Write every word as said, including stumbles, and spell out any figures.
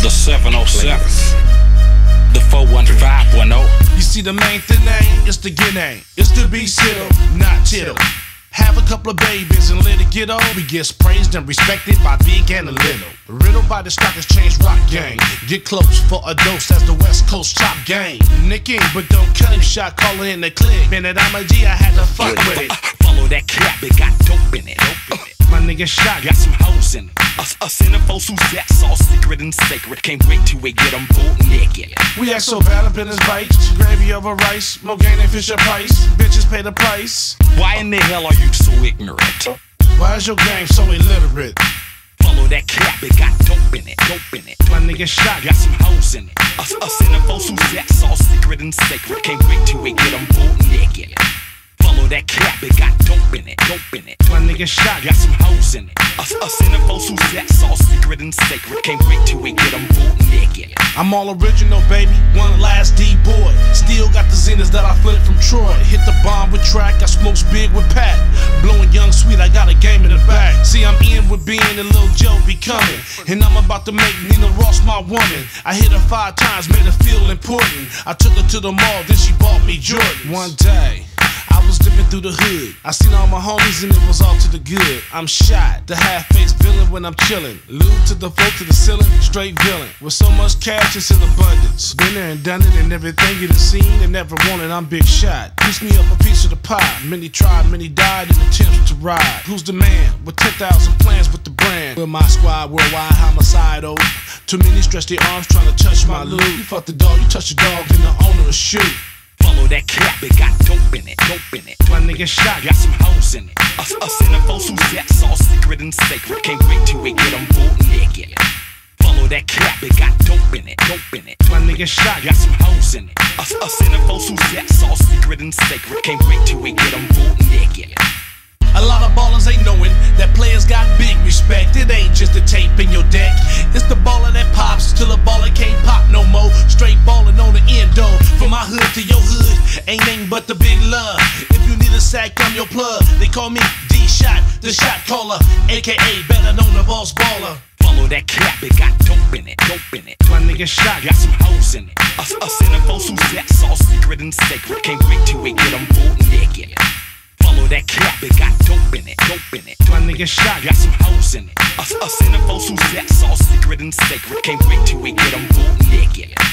The seven oh seven, the four one five one oh. You see the main thing ain't, it's the guinea, it's the be cittle, not tittle. Have a couple of babies and let it get old. We get praised and respected by big and a little. Riddled by the stock exchange rock gang. Get close for a dose as the West Coast chop game. Nicking, but don't cut him. Shot caller in the click. Bennett, I'm a G, I had to fuck with it. Follow that cap, it got dope in it. Dope in it. My nigga shot, got some hoes in it. Us, us centerfolds who's that's all secret and sacred. Can't wait till we get them both naked. We act so bad up in his bites. Gravy over rice, more gain than Fisher Price. Bitches pay the price. Why in the hell are you so ignorant? Why is your game so illiterate? Follow that cap, it got dope in it. Dope in it. My nigga shot, got some hoes in it. Us, us centerfolds who's that's all secret and sacred. Can't wait till we get them both naked. Follow that cap, it got dope in it, dope in it. My nigga shot, got some hoes in it. Us, us centerfolds who's that's all secret and sacred. Can't wait till we get them both naked. I'm all original, baby, one last D-boy. Still got the Zenas that I flipped from Troy. Hit the bomb with track, I smokes big with Pat. Blowing young sweet, I got a game in the bag. See, I'm in with being a little Joe be coming. And I'm about to make Nina Ross my woman. I hit her five times, made her feel important. I took her to the mall, then she bought me Jordan. One day I was dipping through the hood. I seen all my homies and it was all to the good. I'm shot, the half-faced villain when I'm chillin'. Lube to the floor to the ceiling, straight villain. With so much cash, it's in abundance. Been there and done it and everything you done seen and never wanted, I'm big shot. Piece me up a piece of the pie. Many tried, many died in attempts to ride. Who's the man? With ten thousand plans with the brand. With my squad, worldwide homicidal. Too many stretch their arms trying to touch my loot. You fuck the dog, you touch the dog, and the owner will shoot. Follow that cap, it got dope in it, dope in it. My nigga shot, got some hoes in it. Us, us centerfolds who's that's all secret and sacred. Can't wait till we get them both naked. Follow that cap, it got dope in it, dope in it. My nigga shot, got some hoes in it. Us, us centerfolds who's that's all secret and sacred. Can't wait till we get them both naked. A lot of ballers ain't knowing that players got big respect. It ain't just a tape in your deck. It's the baller that pops till a baller can't pop no more. Straight ballin' on the endo. From my hood to your hood, ain't nothing but the big love. If you need a sack, I'm your plug. They call me D-Shot, the shot caller, aka better known the boss baller. Follow that cap, it got dope in it, dope in it. My nigga shot, got some hoes in it. Us, us centerfolds who's that's all secret and sacred. Can't wait till we get them both naked. Follow that cap, it got dope in it, dope in it. My nigga shot, got some hoes in it. Us, us centerfolds who's that's all secret and sacred. Can't wait till we get them both naked.